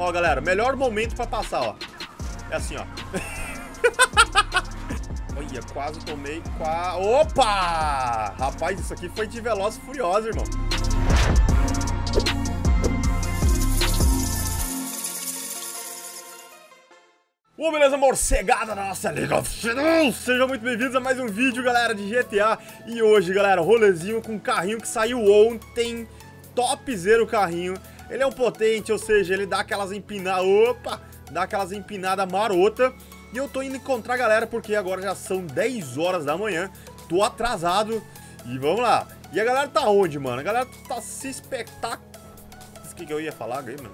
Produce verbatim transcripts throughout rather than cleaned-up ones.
Ó, galera, melhor momento pra passar, ó. É assim, ó. Olha, quase tomei. Qua... Opa! Rapaz, isso aqui foi de Velozes e Furiosos, irmão. Ô, beleza, morcegada da nossa League of Legends! Sejam muito bem-vindos a mais um vídeo, galera, de G T A. E hoje, galera, rolezinho com um carrinho que saiu ontem. Topzera o carrinho. Ele é um potente, ou seja, ele dá aquelas empinadas... Opa! Dá aquelas empinadas marota. E eu tô indo encontrar a galera porque agora já são dez horas da manhã. Tô atrasado. E vamos lá. E a galera tá onde, mano? A galera tá se espetac... O que que eu ia falar, mano?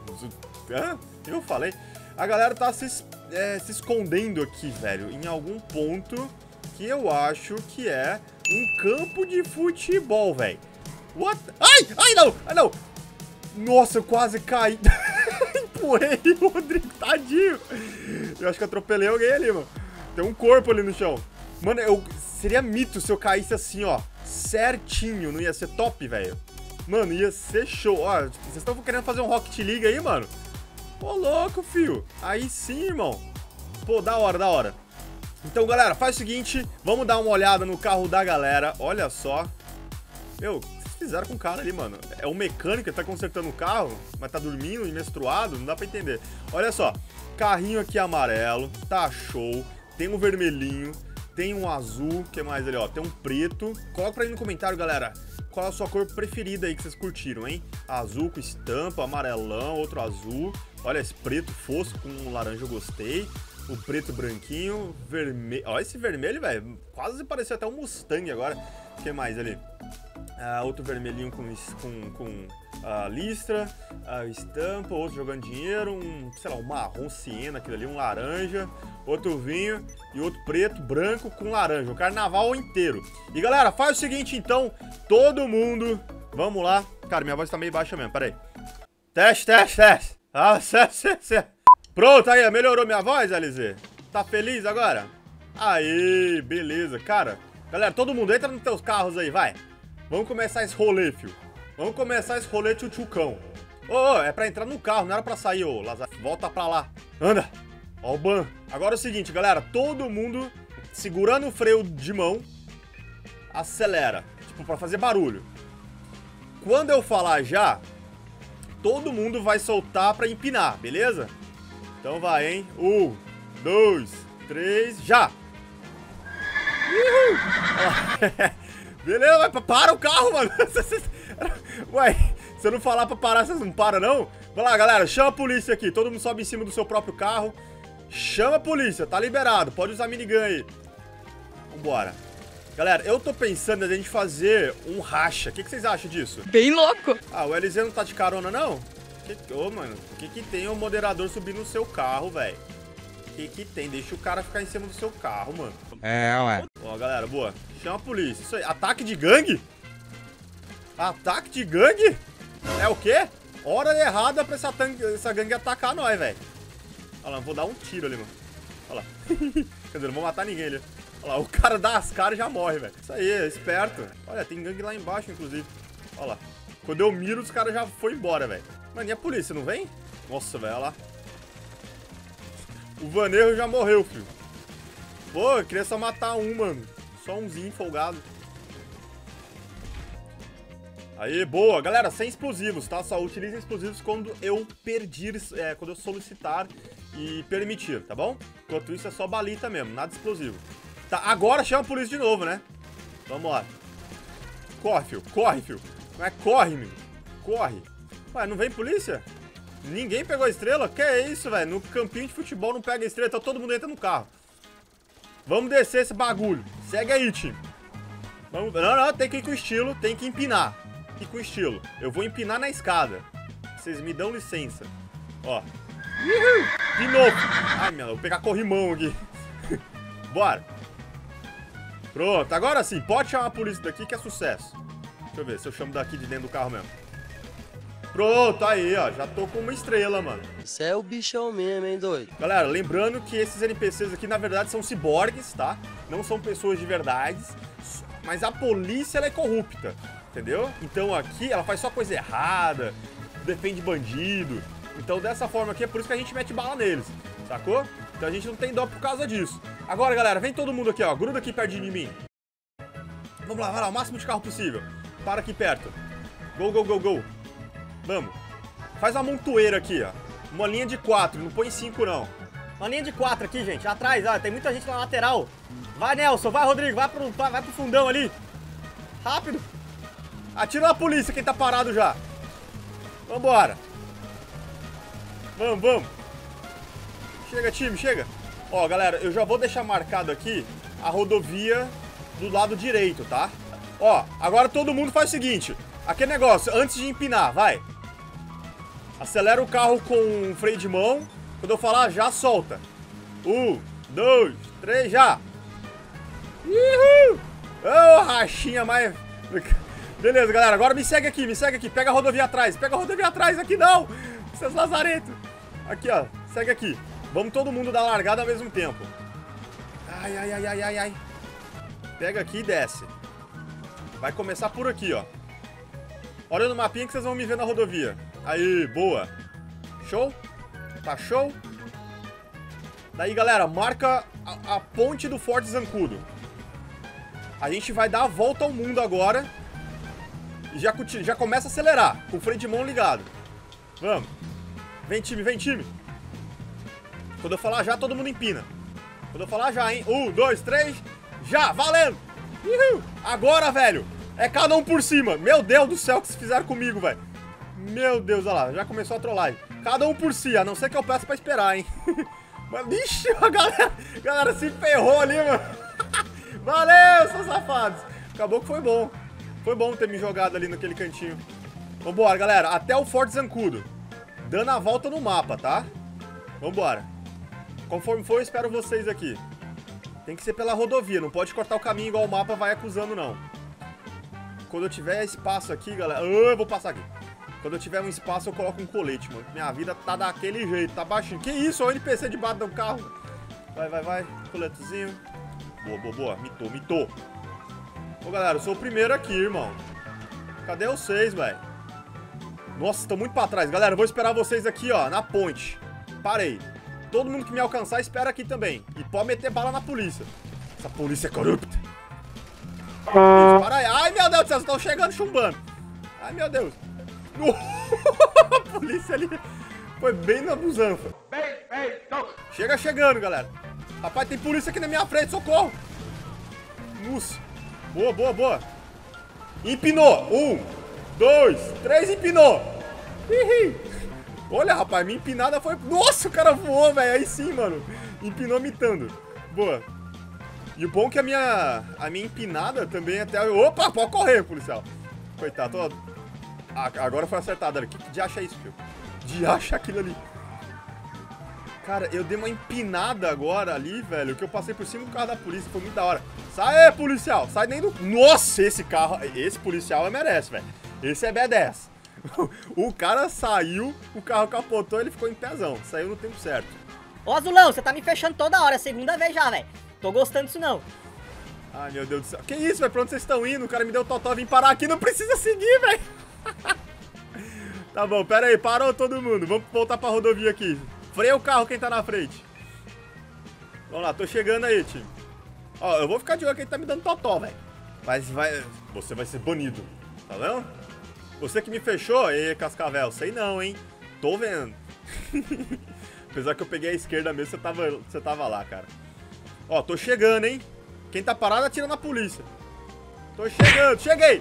Hã? O que eu falei? A galera tá se, é, se escondendo aqui, velho, em algum ponto que eu acho que é um campo de futebol, velho. What? Ai! Ai, não! Ai, não! Nossa, eu quase caí. Empurrei o Rodrigo, tadinho. Eu acho que atropelei alguém ali, mano. Tem um corpo ali no chão. Mano, eu... seria mito se eu caísse assim, ó, certinho. Não ia ser top, velho? Mano, ia ser show. Ó, vocês estão querendo fazer um Rocket League aí, mano? Pô, louco, fio. Aí sim, irmão. Pô, da hora, da hora. Então, galera, faz o seguinte. Vamos dar uma olhada no carro da galera. Olha só. Meu, o que vocês fizeram com o cara ali, mano? É um mecânico que tá consertando o carro, mas tá dormindo e menstruado? Não dá pra entender. Olha só. Carrinho aqui amarelo. Tá show. Tem um vermelhinho. Tem um azul. O que mais ali, ó? Tem um preto. Coloca pra aí no comentário, galera. Qual é a sua cor preferida aí que vocês curtiram, hein? Azul com estampa, amarelão, outro azul. Olha, esse preto fosco com laranja eu gostei. O preto branquinho, vermelho. Olha esse vermelho, velho. Quase pareceu até um Mustang agora. O que mais ali? Ah, outro vermelhinho com, com, com ah, listra, ah, estampa, outro jogando dinheiro, um, sei lá, um marrom siena, aquele ali, um laranja, outro vinho e outro preto, branco com laranja, o carnaval inteiro. E galera, faz o seguinte então, todo mundo, vamos lá. Cara, minha voz tá meio baixa mesmo, peraí. Teste, teste, teste. Ah, certo, certo, certo. Pronto, aí, melhorou minha voz, L Z? Tá feliz agora? Aí, beleza, cara. Galera, todo mundo entra nos teus carros aí, vai. Vamos começar esse rolê, fio. Vamos começar esse rolê tchutchucão. Ô, ô, é pra entrar no carro, não era pra sair, ô, Lazar. Volta pra lá. Anda. Ó o ban. Agora é o seguinte, galera. Todo mundo segurando o freio de mão, acelera. Tipo, pra fazer barulho. Quando eu falar já, todo mundo vai soltar pra empinar, beleza? Então vai, hein? Um, dois, três, já! Uhul! Beleza, vai, para o carro, mano. Ué, se eu não falar pra parar, vocês não param, não? Vai lá, galera, chama a polícia aqui. Todo mundo sobe em cima do seu próprio carro. Chama a polícia, tá liberado. Pode usar minigun aí. Vambora. Galera, eu tô pensando em a gente fazer um racha. O que, que vocês acham disso? Bem louco. Ah, o L Z não tá de carona, não? Ô, oh, mano, o que que tem o moderador subir no seu carro, velho? O que que tem? Deixa o cara ficar em cima do seu carro, mano. É, ué. Ó, galera, boa. Chama a polícia. Isso aí. Ataque de gangue? Ataque de gangue? É o quê? Hora errada pra essa, essa gangue atacar nós, velho. Olha lá, vou dar um tiro ali, mano. Olha lá. Quer dizer, não vou matar ninguém ali. Olha lá, o cara dá as caras e já morre, velho. Isso aí, é esperto. Olha, tem gangue lá embaixo, inclusive. Olha lá. Quando eu miro, os caras já foram embora, velho. Mano, e a polícia, não vem? Nossa, velho, olha lá. O Vanerro já morreu, filho. Pô, eu queria só matar um, mano. Só umzinho folgado. Aí, boa. Galera, sem explosivos, tá? Só utilizem explosivos quando eu pedir, é, quando eu solicitar e permitir, tá bom? Enquanto isso é só balita mesmo, nada explosivo. Tá, agora chama a polícia de novo, né? Vamos lá. Corre, filho. Corre, filho. Não é corre, meu. Corre. Ué, não vem polícia? Ninguém pegou a estrela? Que é isso, velho? No campinho de futebol não pega a estrela, então todo mundo entra no carro. Vamos descer esse bagulho. Segue aí, time. Vamos... Não, não, tem que ir com estilo, tem que empinar. E com estilo. Eu vou empinar na escada. Vocês me dão licença. Ó. Uhul. De novo. Ai, meu, vou pegar corrimão aqui. Bora. Pronto, agora sim, pode chamar a polícia daqui que é sucesso. Deixa eu ver se eu chamo daqui de dentro do carro mesmo. Pronto, aí, ó, já tô com uma estrela, mano. Você é o bichão mesmo, hein, doido? Galera, lembrando que esses N P Cs aqui, na verdade, são ciborgues, tá? Não são pessoas de verdade, mas a polícia, ela é corrupta, entendeu? Então aqui, ela faz só coisa errada, defende bandido, Então dessa forma aqui é por isso que a gente mete bala neles, sacou? Então a gente não tem dó por causa disso. Agora, galera, vem todo mundo aqui, ó. Gruda aqui perto de mim. Vamos lá, vai lá, o máximo de carro possível. Para aqui perto. Go, go, go, go. Vamos. Faz uma montoeira aqui, ó. Uma linha de quatro, não põe cinco, não. Uma linha de quatro aqui, gente. Atrás, ó. Tem muita gente na lateral. Vai, Nelson. Vai, Rodrigo. Vai pro, vai pro fundão ali. Rápido. Atira na polícia quem tá parado já. Vambora. Vamos, vamos. Chega, time, chega. Ó, galera, eu já vou deixar marcado aqui a rodovia do lado direito, tá? Ó, agora todo mundo faz o seguinte. Aquele negócio, antes de empinar, vai. Acelera o carro com freio de mão. Quando eu falar, já solta. Um, dois, três, já. Uhul! Ô, oh, rachinha mais... Beleza, galera, agora me segue aqui, me segue aqui. Pega a rodovia atrás, pega a rodovia atrás. Aqui não, seus lazaretos. Aqui, ó, segue aqui. Vamos todo mundo dar largada ao mesmo tempo. Ai, ai, ai, ai, ai, ai. Pega aqui e desce. Vai começar por aqui, ó. Olha no mapinha que vocês vão me ver na rodovia. Aí, boa. Show? Tá show? Daí, galera, marca a, a ponte do Forte Zancudo. A gente vai dar a volta ao mundo agora. E já, já começa a acelerar, com o freio de mão ligado. Vamos. Vem, time, vem, time. Quando eu falar já, todo mundo empina. Quando eu falar já, hein? Um, dois, três, já, valendo! Uhul. Agora, velho, é cada um por cima. Meu Deus do céu, o que vocês fizeram comigo, velho? Meu Deus, olha lá, já começou a trollagem. Cada um por si, a não ser que eu peça pra esperar, hein? Mas, ixi, a galera, a galera se ferrou ali, mano. Valeu, seus safados. Acabou que foi bom. Foi bom ter me jogado ali naquele cantinho. Vambora, galera, até o Forte Zancudo. Dando a volta no mapa, tá? Vambora. Conforme for, eu espero vocês aqui. Tem que ser pela rodovia, não pode cortar o caminho igual o mapa vai acusando, não. Quando eu tiver espaço aqui, galera... Oh, eu vou passar aqui. Quando eu tiver um espaço, eu coloco um colete, mano. Minha vida tá daquele jeito, tá baixinho. Que isso? Olha o N P C debaixo do carro. Vai, vai, vai. Coletezinho. Boa, boa, boa. Mitou, mitou. Ô, galera, eu sou o primeiro aqui, irmão. Cadê vocês, velho? Nossa, tô muito pra trás. Galera, eu vou esperar vocês aqui, ó, na ponte. Parei. Todo mundo que me alcançar, espera aqui também. E pode meter bala na polícia. Essa polícia é corrupta. Isso, para aí. Ai, meu Deus do céu, vocês estão chegando chumbando. Ai, meu Deus. A polícia ali foi bem na busanfa. Chega chegando, galera. Rapaz, tem polícia aqui na minha frente, socorro. Nossa. Boa, boa, boa. Empinou. Um, dois, três, empinou. Hihi. Olha, rapaz, minha empinada foi... Nossa, o cara voou, velho. Aí sim, mano. Empinou mitando. Boa. E o bom é que a minha... A minha empinada também até... Opa, pode correr, policial. Coitado, tô... Ah, agora foi acertado ali. Que de acha isso, tio? De acha aquilo ali. Cara, eu dei uma empinada agora ali, velho, que eu passei por cima do carro da polícia. Foi muito da hora. Sai, policial. Sai nem do... Nossa, esse carro... Esse policial merece, velho. Esse é B dez. O cara saiu, o carro capotou, ele ficou em pezão. Saiu no tempo certo. Ô, Azulão, você tá me fechando toda hora. É a segunda vez já, velho. Tô gostando disso, não. Ai, meu Deus do céu. Que isso, velho? Pra onde vocês estão indo? O cara me deu totó, vim parar aqui. Não precisa seguir, velho. Tá bom, pera aí. Parou todo mundo. Vamos voltar pra rodovia aqui. Freia o carro quem tá na frente. Vamos lá, tô chegando aí, time. Ó, eu vou ficar de olho que ele tá me dando totó, velho. Mas vai... Você vai ser banido. Tá vendo? Você que me fechou? Ê, Cascavel. Sei não, hein? Tô vendo. Apesar que eu peguei a esquerda mesmo, você tava, você tava lá, cara. Ó, tô chegando, hein? Quem tá parado atira na polícia. Tô chegando. Cheguei!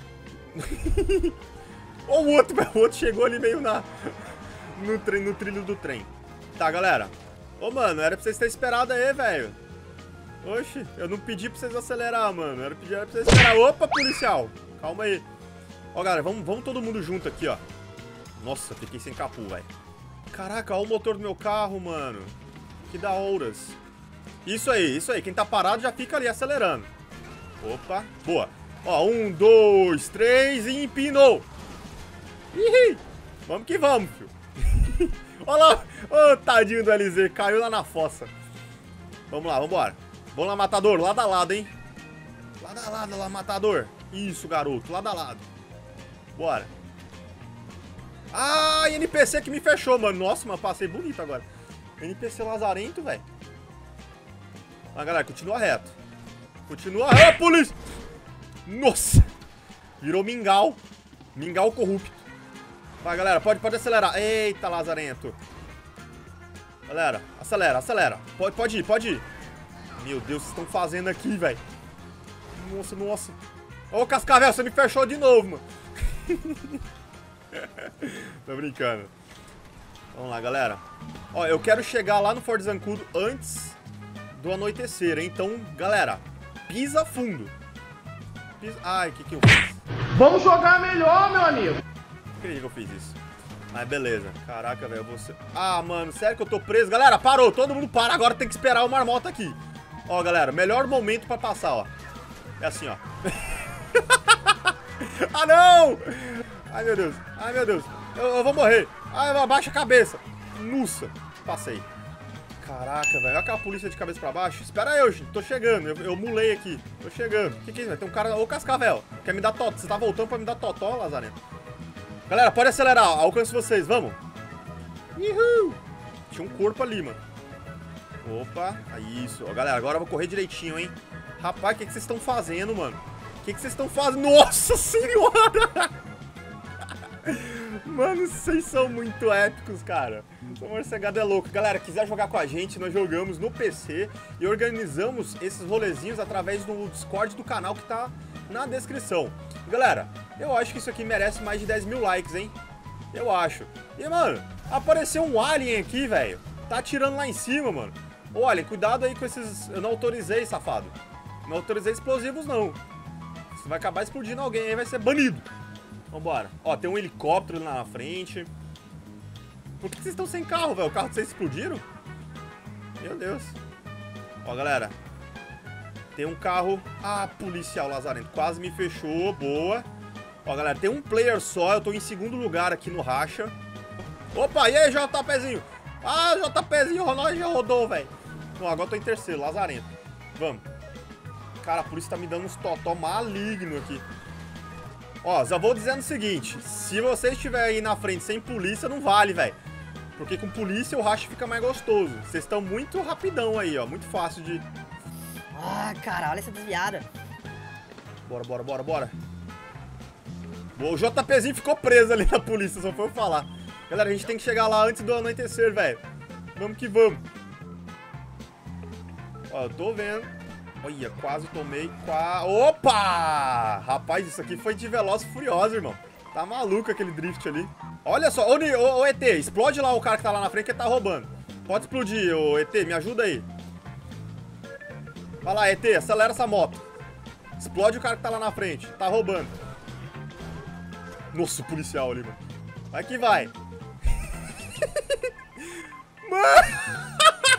Ó o outro, velho. O outro chegou ali meio na... No, trem, no trilho do trem. Tá, galera. Ô, mano, era pra vocês terem esperado aí, velho. Oxi, eu não pedi pra vocês acelerar, mano. Era, era pra vocês esperar. Opa, policial. Calma aí. Ó, galera, vamos, vamos todo mundo junto aqui, ó. Nossa, fiquei sem capu, velho. Caraca, olha o motor do meu carro, mano. Que da horas. Isso aí, isso aí. Quem tá parado já fica ali acelerando. Opa, boa. Ó, um, dois, três e empinou. Ih, vamos que vamos, filho. Olha lá, ô, oh, tadinho do L Z, caiu lá na fossa. Vamos lá, vambora. Vamos lá, matador, lado a lado, hein. Lado a lado, lá, matador. Isso, garoto, lado a lado. Bora. Ah, N P C que me fechou, mano. Nossa, mas passei bonito agora. N P C lazarento, velho. Ah, galera, continua reto. Continua reto, polícia. Nossa. Virou mingau. Mingau corrupto. Vai, galera, pode, pode acelerar. Eita, lazarento. Galera, acelera, acelera. Pode, pode ir, pode ir. Meu Deus, vocês estão fazendo aqui, velho. Nossa, nossa. Ô, Cascavel, você me fechou de novo, mano. Tô brincando. Vamos lá, galera. Ó, eu quero chegar lá no Forte Zancudo antes do anoitecer, hein? Então, galera, pisa fundo. Pisa... Ai, o que que eu fiz? Vamos jogar melhor, meu amigo. Não acredito que eu fiz isso. Mas beleza. Caraca, velho, você... Ah, mano, sério que eu tô preso? Galera, parou. Todo mundo para. Agora tem que esperar o marmota aqui. Ó, galera, melhor momento pra passar, ó. É assim, ó. Ah, não! Ai, meu Deus. Ai, meu Deus. Eu, eu vou morrer. Ai, abaixa a cabeça. Nossa. Passei. Caraca, velho. Olha aquela polícia de cabeça pra baixo. Espera eu, gente. Tô chegando. Eu, eu mulei aqui. Tô chegando. O que que é isso, velho? Tem um cara... Ô, Cascavel. Quer me dar totó? Você tá voltando pra me dar totó, Lazarento? Galera, pode acelerar. Alcance vocês. Vamos. Uhul. Tinha um corpo ali, mano. Opa. Isso. Ó, galera, agora eu vou correr direitinho, hein? Rapaz, o que que vocês estão fazendo, mano? O que que vocês estão fazendo? Nossa senhora! Mano, vocês são muito épicos, cara. O morcegado é louco. Galera, quiser jogar com a gente, nós jogamos no P C e organizamos esses rolezinhos através do Discord do canal que tá na descrição. Galera, eu acho que isso aqui merece mais de dez mil likes, hein? Eu acho. E, mano, apareceu um alien aqui, velho. Tá atirando lá em cima, mano. Ô, alien, cuidado aí com esses... Eu não autorizei, safado. Não autorizei explosivos, não. Você vai acabar explodindo alguém aí, vai ser banido. Vambora. Ó, tem um helicóptero lá na frente. Por que vocês estão sem carro, velho? O carro de vocês explodiram? Meu Deus. Ó, galera. Tem um carro... Ah, policial lazarento. Quase me fechou. Boa. Ó, galera, tem um player só. Eu tô em segundo lugar aqui no racha. Opa, e aí, JPzinho? Ah, JPzinho, nós já rodou, velho. Não, agora eu tô em terceiro, lazarento. Vamos. Cara, a polícia tá me dando uns totó maligno aqui. Ó, já vou dizendo o seguinte. Se você estiver aí na frente sem polícia, não vale, velho. Porque com polícia o racha fica mais gostoso. Vocês estão muito rapidão aí, ó. Muito fácil de... Ah, cara, olha essa desviada. Bora, bora, bora, bora. O JPzinho ficou preso ali na polícia, só foi eu falar. Galera, a gente tem que chegar lá antes do anoitecer, velho. Vamos que vamos. Ó, eu tô vendo. Olha, quase tomei. Qua... Opa! Rapaz, isso aqui foi de Veloz e Furioso, irmão. Tá maluco aquele drift ali. Olha só. Ô, ô, ô, E T, explode lá o cara que tá lá na frente que ele tá roubando. Pode explodir, ô E T, me ajuda aí. Vai lá, E T, acelera essa moto. Explode o cara que tá lá na frente. Tá roubando. Nossa, o policial ali, mano. Vai que vai. Mano!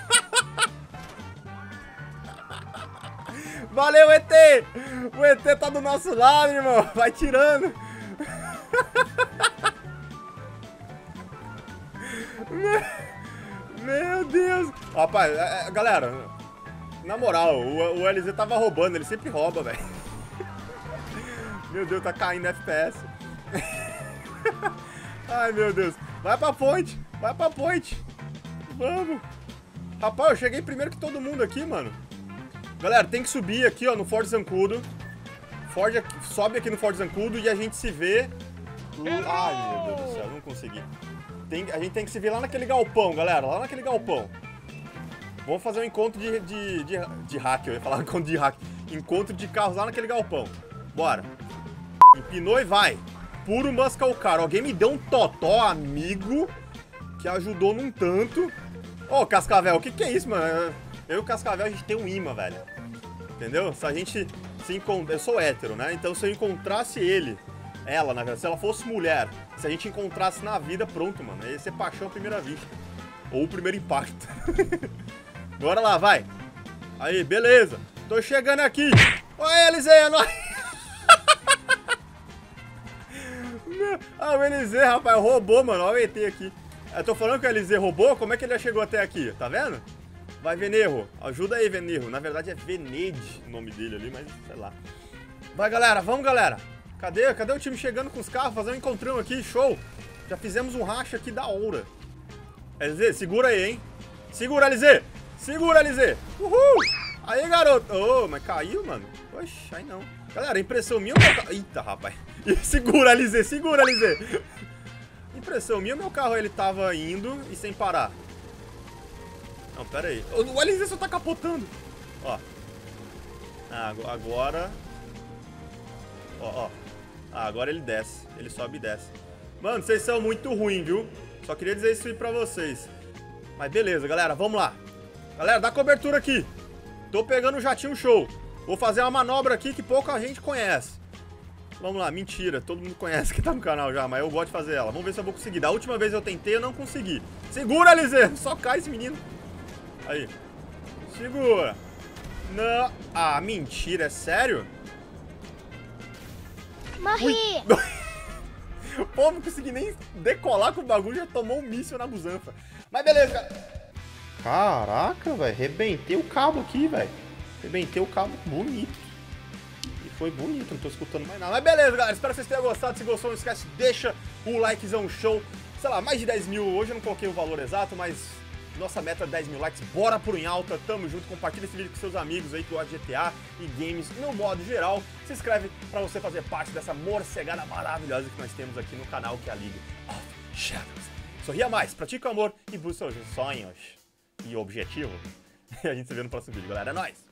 Valeu, E T! O E T tá do nosso lado, irmão. Vai tirando. Meu Deus. Rapaz, é, galera, na moral, o, o L Z tava roubando. Ele sempre rouba, velho. Meu Deus, tá caindo F P S. Ai, meu Deus. Vai pra ponte. Vai pra ponte. Vamos. Rapaz, eu cheguei primeiro que todo mundo aqui, mano. Galera, tem que subir aqui, ó, no Forte Zancudo. Ford aqui, sobe aqui no Forte Zancudo e a gente se vê... Ai, meu Deus do céu, não consegui. Tem, a gente tem que se ver lá naquele galpão, galera. Lá naquele galpão. Vamos fazer um encontro de, de, de, de hack. Eu ia falar encontro de hack. Encontro de carros lá naquele galpão. Bora. Empinou e vai. Puro muscle car. Alguém me deu um totó, amigo, que ajudou num tanto. Ô, Cascavel, o que que é isso, mano? Eu e o Cascavel, a gente tem um imã, velho. Entendeu? Se a gente se encontrar... Eu sou hétero, né? Então se eu encontrasse ele, ela, na verdade, se ela fosse mulher, se a gente encontrasse na vida, pronto, mano. Ia ser paixão à primeira vista. Ou o primeiro impacto. Bora lá, vai. Aí, beleza. Tô chegando aqui. Oi, L Z, é nóis. Ah, o L Z, rapaz, roubou, mano. Olha o E T aqui. Eu tô falando que o L Z roubou, como é que ele já chegou até aqui? Tá vendo? Vai, Venerro. Ajuda aí, Venerro. Na verdade é Venede o nome dele ali, mas sei lá. Vai, galera. Vamos, galera. Cadê? Cadê o time chegando com os carros? Fazer um encontrão aqui. Show. Já fizemos um racha aqui da hora. L Z, segura aí, hein? Segura, L Z! Segura, L Z! Uhul! Aí, garoto! Ô, oh, mas caiu, mano? Oxe, aí não. Galera, impressão minha ou meu carro... Eita, rapaz. Segura, L Z, segura, L Z. Impressão minha, meu carro ele tava indo e sem parar. Não, pera aí. O L Z só tá capotando. Ó. Ah, agora... Ó, ó. Ah, agora ele desce. Ele sobe e desce. Mano, vocês são muito ruins, viu? Só queria dizer isso aí pra vocês. Mas beleza, galera, vamos lá. Galera, dá cobertura aqui. Tô pegando o jatinho show. Vou fazer uma manobra aqui que pouca gente conhece. Vamos lá, mentira. Todo mundo conhece que tá no canal já, mas eu gosto de fazer ela. Vamos ver se eu vou conseguir. Da última vez eu tentei, eu não consegui. Segura, L Z. Só cai esse menino. Aí. Segura. Não. Ah, mentira. É sério? Morri! Pô, não consegui nem decolar com o bagulho, já tomou um míssil na busanfa. Mas beleza, cara. Caraca, velho. Rebentei o cabo aqui, velho. Rebentei o cabo bonito. E foi bonito, não tô escutando mais nada. Mas beleza, galera. Espero que vocês tenham gostado. Se gostou, não esquece, deixa o likezão show. Sei lá, mais de dez mil. Hoje eu não coloquei o valor exato, mas nossa meta é dez mil likes. Bora pro em alta. Tamo junto. Compartilha esse vídeo com seus amigos aí que gostam de G T A e games no modo geral. Se inscreve pra você fazer parte dessa morcegada maravilhosa que nós temos aqui no canal, que é a League of Shadows. Sorria mais, pratique o amor e busque seus sonhos e objetivo. E a gente se vê no próximo vídeo, galera. É nóis!